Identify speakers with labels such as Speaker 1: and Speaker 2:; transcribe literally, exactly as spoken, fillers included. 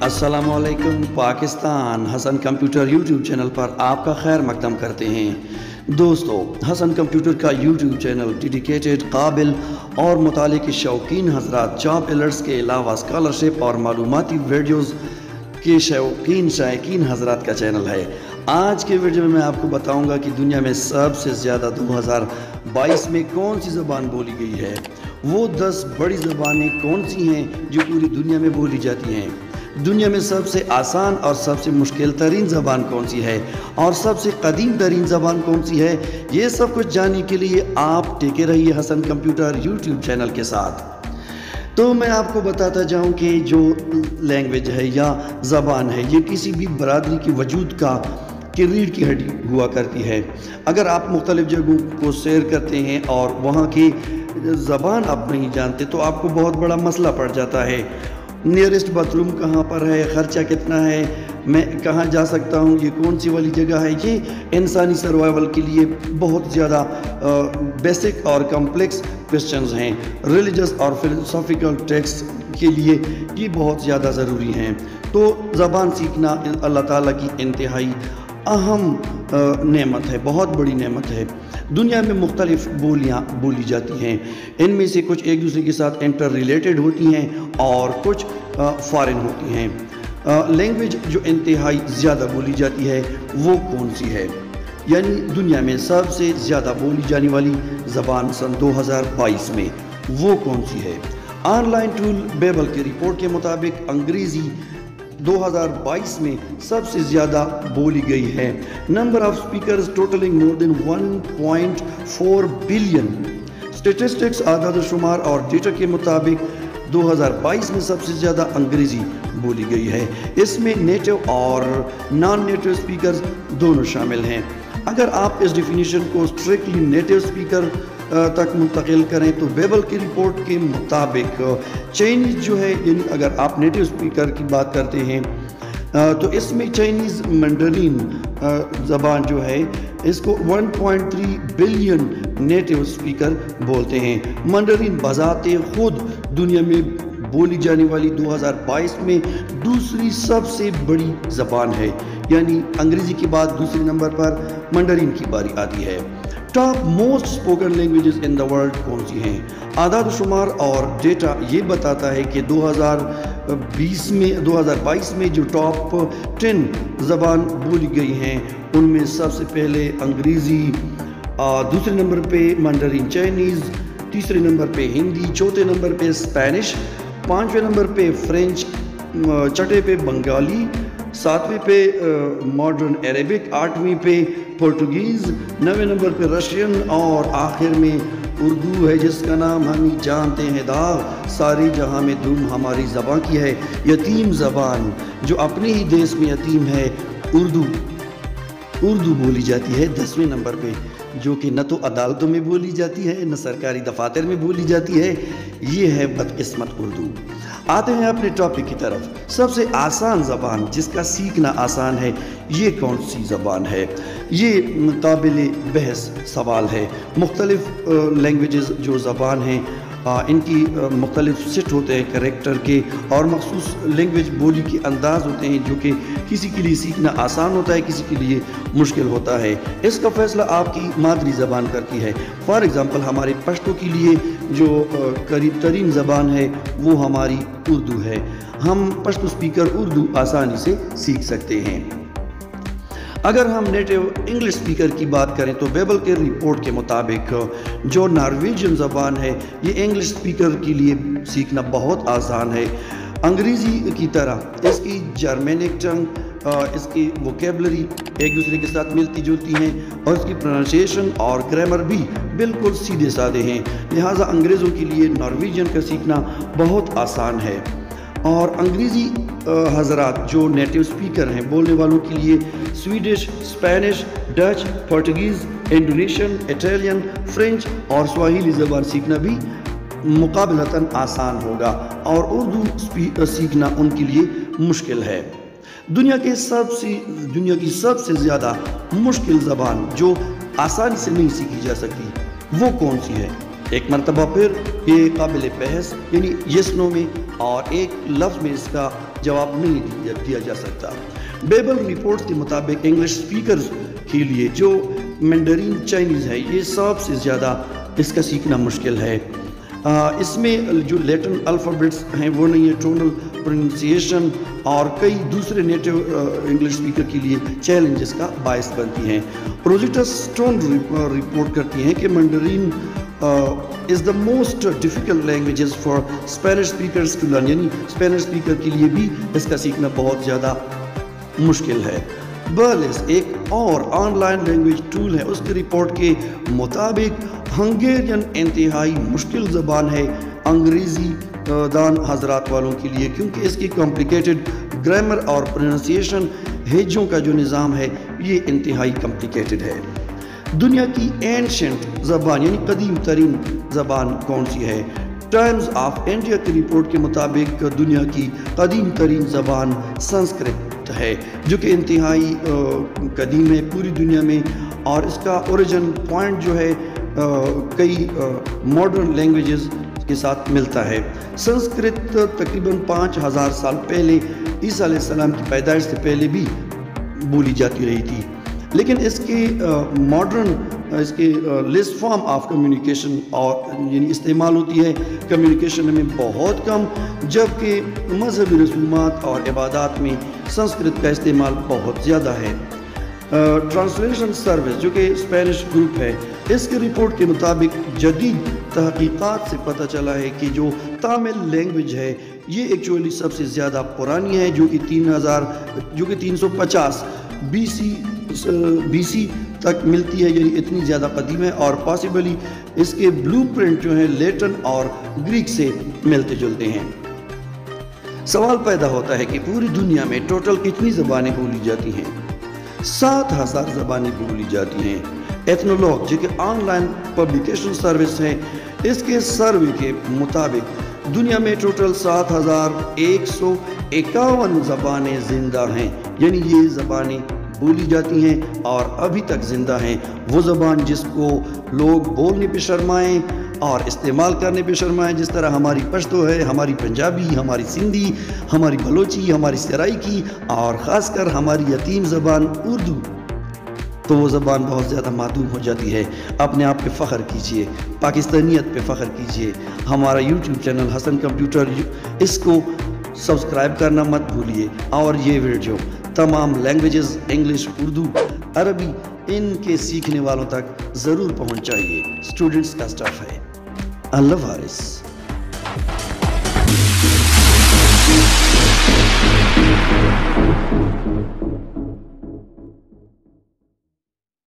Speaker 1: अस्सलाम वालेकुम Pakistan. Hasan computer YouTube channel पर आपका खैर मकदम करते हैं। दोस्तों, हसन कंप्यूटर का यूट्यूब चैनल डेडिकेटेड, काबिल और मुताले के शौकीन हजरात, जॉब अलर्ट्स के अलावा स्कॉलरशिप और मालूमाती वीडियोज़ के शौकीन शायकीन हजरात का चैनल है। आज के वीडियो में मैं आपको बताऊंगा कि दुनिया में सबसे ज़्यादा दो हज़ार बाईस में कौन सी ज़बान बोली गई है। वो दस बड़ी ज़बानें कौन सी हैं जो पूरी दुनिया में बोली जाती हैं। दुनिया में सबसे आसान और सबसे मुश्किल तरीन ज़बान कौन सी है और सबसे कदीम तरीन ज़बान कौन सी है, ये सब कुछ जानने के लिए आप टिके रहिए हसन कंप्यूटर यूट्यूब चैनल के साथ। तो मैं आपको बताता जाऊं कि जो लैंग्वेज है या ज़बान है, ये किसी भी बरादरी की वजूद का कि रीढ़ की हड्डी हुआ करती है। अगर आप मुख्तलिफ़ जगहों को सैर करते हैं और वहाँ की ज़बान आप नहीं जानते तो आपको बहुत बड़ा मसला पड़ जाता है। नियरेस्ट बाथरूम कहाँ पर है, ख़र्चा कितना है, मैं कहाँ जा सकता हूँ, ये कौन सी वाली जगह है, ये इंसानी सर्वाइवल के लिए बहुत ज़्यादा बेसिक और कम्प्लेक्स क्वेश्चंस हैं। रिलीजियस और फिलोसॉफिकल टेक्स्ट के लिए ये बहुत ज़्यादा ज़रूरी हैं। तो ज़बान सीखना अल्लाह ताला की इंतहाई अहम नेमत है, बहुत बड़ी नेमत है। दुनिया में मुख्तलिफ़ बोलियाँ बोली जाती हैं। इनमें से कुछ एक दूसरे के साथ इंटर रिलेटेड होती हैं और कुछ फॉरेन होती हैं। लैंग्वेज जो इंतहाई ज़्यादा बोली जाती है वो कौन सी है, यानी दुनिया में सबसे ज़्यादा बोली जाने वाली ज़बान सन दो हज़ार बाईस में वो कौन सी है। ऑनलाइन टूल बेबल की रिपोर्ट के मुताबिक अंग्रेज़ी दो हज़ार बाईस में सबसे ज़्यादा बोली गई है। Number of speakers totalling more than one point four billion. Statistics आदाद शुमार और डेटा के मुताबिक दो हज़ार बाईस में सबसे ज़्यादा अंग्रेज़ी बोली गई है। इसमें नेटिव और नॉन नेटिव स्पीकर्स दोनों शामिल हैं। अगर आप इस डिफिनीशन को स्ट्रिक्टली नेटिव स्पीकर तक मुंतकिल करें तो बेबल की रिपोर्ट के मुताबिक चाइनीज़ जो है, यानी अगर आप नेटिव स्पीकर की बात करते हैं तो इसमें चाइनीज़ मंडरीन ज़बान जो है इसको one point three billion native speaker बोलते हैं। मंडरीन बज़ाते खुद दुनिया में बोली जाने वाली दो हज़ार बाईस में दूसरी सबसे बड़ी ज़बान है, यानी अंग्रेज़ी के बाद दूसरे नंबर पर मंडरीन की बारी आती है। Top most spoken languages in the world कौन सी हैं। आदाद शुमार और डेटा ये बताता है कि दो हज़ार बीस में दो हज़ार बाईस में जो टॉप टेन ज़बान बोली गई हैं उनमें सबसे पहले अंग्रेज़ी, दूसरे नंबर पे मंडरीन चाइनीज़, तीसरे नंबर पे हिंदी, चौथे नंबर पे स्पेनिश, पाँचवें नंबर पे फ्रेंच, छठे पे बंगाली, सातवें पे मॉडर्न अरेबिक, आठवीं पे पुर्तगीज़, नवे नंबर पे रशियन और आखिर में उर्दू है जिसका नाम हम ही जानते हैं दाग सारी जहां में धूम हमारी ज़बान की है। यतीम ज़बान जो अपने ही देश में यतीम है, उर्दू उर्दू बोली जाती है दसवें नंबर पे, जो कि न तो अदालतों में बोली जाती है न सरकारी दफातर में बोली जाती है। ये है बदकिस्मत उर्दू। आते हैं अपने टॉपिक की तरफ। सबसे आसान ज़बान जिसका सीखना आसान है, ये कौन सी ज़बान है? ये काबिल बहस सवाल है। मुख्तलिफ़ लैंग्वेजेस जो ज़बान हैं इनकी मुख्तलिफ़ सेट होते हैं करैक्टर के और मखसूस लैंग्वेज बोली के अंदाज़ होते हैं जो कि किसी के लिए सीखना आसान होता है, किसी के लिए मुश्किल होता है। इसका फ़ैसला आपकी मादरी ज़बान करती है। फॉर एग्ज़ाम्पल हमारे पश्तो के लिए जो करीब तरीन ज़बान है वो हमारी उर्दू है। हम पश्तो स्पीकर उर्दू आसानी से सीख सकते हैं। अगर हम नेटिव इंग्लिश स्पीकर की बात करें तो बेबल के रिपोर्ट के मुताबिक जो नॉर्वेजियन ज़बान है ये इंग्लिश स्पीकर के लिए सीखना बहुत आसान है। अंग्रेज़ी की तरह इसकी जर्मनिक टंग, इसकी वोकेबलरी एक दूसरे के साथ मिलती जुलती हैं और इसकी प्रोनाउंसिएशन और ग्रामर भी बिल्कुल सीधे साधे हैं। लिहाजा अंग्रेज़ों के लिए नॉर्वेजियन का सीखना बहुत आसान है। और अंग्रेज़ी हज़रात जो नेटिव स्पीकर हैं बोलने वालों के लिए Swedish, Spanish, Dutch, Portuguese, Indonesian, Italian, French और स्वाहिली ज़बान सीखना भी मुकाबलतन आसान होगा और उर्दू सीखना उनके लिए मुश्किल है। दुनिया के सबसे दुनिया की सबसे ज़्यादा मुश्किल ज़बान जो आसानी से नहीं सीखी जा सकती वो कौन सी है? एक मरतबा फिर ये काबिल बहस यानी यस नो में और एक लफ्ज़ में इसका جواب نہیں دیا, دیا جا سکتا. بیبل رپورٹ کے مطابق انگلش اسپیکرز کے لیے جو مینڈرین چائنیز ہے یہ سب سے زیادہ اس کا سیکھنا مشکل ہے. آ, اس میں جو لیٹن الفابیٹس ہیں وہ نہیں ہے, ٹونل پروننسیشن اور کئی دوسرے نیٹو انگلش اسپیکر کے لیے چیلنجز کا باعث بنتی ہیں. روزیٹا اسٹون رپورٹ کرتی ہیں کہ Mandarin is the most difficult languages for Spanish speakers to learn, یعنی اسپینش اسپیکر کے لیے بھی اس کا سیکھنا بہت زیادہ مشکل ہے. برلس ایک اور آن لائن لینگویج ٹول ہے, اس کی رپورٹ کے مطابق ہنگیرین انتہائی مشکل زبان ہے انگریزی دان حضرات والوں کے لیے, کیونکہ اس کی کمپلیکیٹڈ گرامر اور پروننسیشن ہیجوں کا جو نظام ہے یہ انتہائی کمپلیکیٹڈ ہے. دنیا کی اینشنٹ زبان یعنی قدیم ترین زبان کون سی ہے؟ ٹائمز آف انڈیا کی رپورٹ کے مطابق دنیا کی قدیم ترین زبان سنسکرت ہے, جو کہ انتہائی قدیم ہے پوری دنیا میں, اور اس کا اوریجن پوائنٹ جو ہے کئی ماڈرن لینگویجز کے ساتھ ملتا ہے. سنسکرت تقریباً پانچ ہزار سال پہلے عیسیٰ علیہ السلام کی پیدائش سے پہلے بھی بولی جاتی رہی تھی, لیکن اس کے ماڈرن اس کے لیس فارم آف کمیونیکیشن اور یعنی استعمال ہوتی ہے کمیونیکیشن میں بہت کم, جبکہ مذہبی رسومات اور عبادات میں سنسکرت کا استعمال بہت زیادہ ہے. ٹرانسلیشن سروس جو کہ اسپینش گروپ ہے, اس کی رپورٹ کے مطابق جدید تحقیقات سے پتہ چلا ہے کہ جو تامل لینگویج ہے یہ ایکچولی سب سے زیادہ پرانی ہے, جو کہ تین ہزار جو کہ تین سو پچاس بی سی بی سی تک ملتی ہے, یعنی اتنی زیادہ قدیم ہے, اور پاسبلی اس کے بلو پرنٹ جو ہیں لیٹن اور گریک سے ملتے جلتے ہیں. سوال پیدا ہوتا ہے کہ پوری دنیا میں ٹوٹل کتنی زبانیں بولی جاتی ہیں؟ سات ہزار زبانیں بولی جاتی ہیں. ایتھنولوگ جو کہ آن لائن پبلیکیشن سروس ہے, اس کے سروے کے مطابق دنیا میں ٹوٹل سات ہزار ایک سو اکاون زبانیں زندہ ہیں, یعنی یہ زبانیں بولی جاتی ہیں اور ابھی تک زندہ ہیں. وہ زبان جس کو لوگ بولنے پہ شرمائیں اور استعمال کرنے پہ شرمائیں, جس طرح ہماری پشتو ہے, ہماری پنجابی, ہماری سندھی, ہماری بلوچی, ہماری سرائکی اور خاص کر ہماری یتیم زبان اردو, تو وہ زبان بہت زیادہ معدوم ہو جاتی ہے. اپنے آپ پہ فخر کیجئے, پاکستانیت پہ فخر کیجئے. ہمارا یوٹیوب چینل حسن کمپیوٹر, اس کو سبسکرائب کرنا مت بھولیے, اور یہ ویڈیو تمام لینگویجز انگلش, اردو, عربی ان کے سیکھنے والوں تک ضرور پہنچائیے. اسٹوڈنٹس کا اسٹاف ہے. اللہ حافظ.